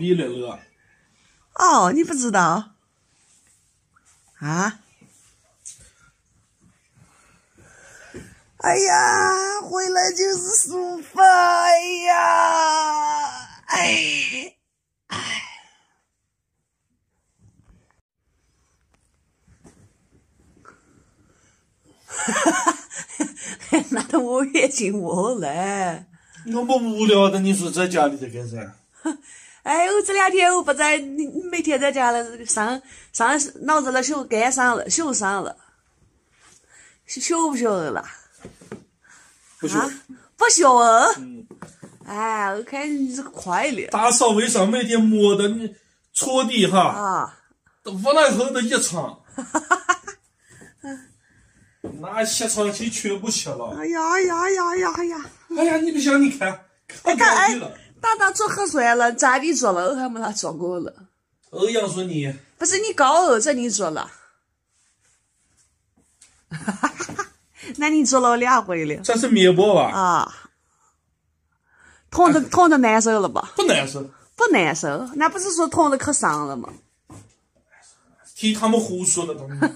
你的了。 哦，你不知道？啊？哎呀，回来就是舒服，哎呀，哎。那都我也进窝嘞。 我不无聊的，你说在家里头干啥？ 哎，我这2天我不在，你每天在家了，上脑子了修干上了，修上了，修不修了？ 不修， 不修啊？ 嗯。 哎，我看你这个快乐。 打扫卫生，每天摸的你搓地哈。 啊。 屋来后的一场。那吸尘器全部吸了。 哎呀哎呀哎呀哎呀哎呀！ 哎呀，你不想你看，可干净了。 大做核酸了，咋你做了？我还没他做过了。 欧阳说你不是你高2这你做了？那你做了2回了。 这是面膜吧？ 啊。痛着难受了吧？ 不难受。 不难受，那不是说痛着可伤了吗？ 替他们胡说了，他们。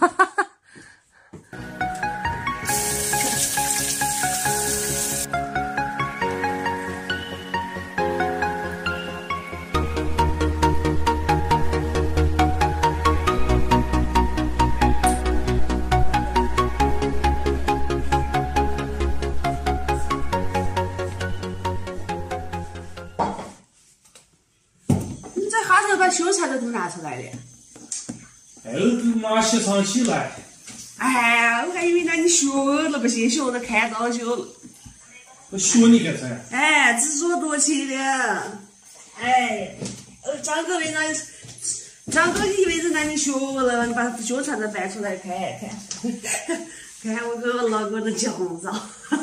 把修柴的都拿出来了。 哎，拿吸尘器来。 哎，我还以为那你学了不行，学了看到修了。 我学你干啥？ 哎，自作多情的。哎，张哥以为是那你学了，你把修柴的搬出来看一看，看我跟我老公的奖状。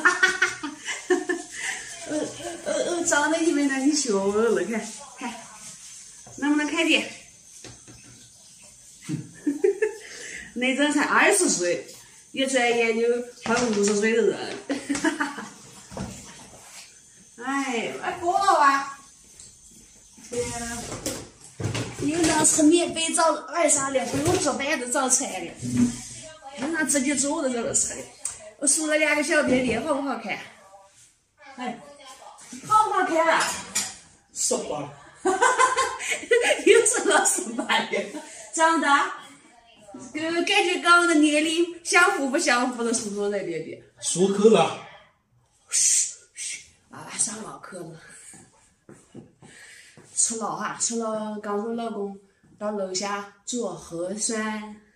张的以为那你学了，看。能不能看见？那阵才20岁，一转眼就快50岁的人。哎，过了哇！对呀，你那是棉被早挨啥了？不用做饭都早馋了。那自己做的这个是的。我梳了2个小便便，好不好看？哎，好不好看啊 ？18。 又是了18年，长大，感觉跟我的年龄相符不相符的说说在边边。 漱口了。 嘘，上唠嗑了。吃了，刚跟老公到楼下做核酸。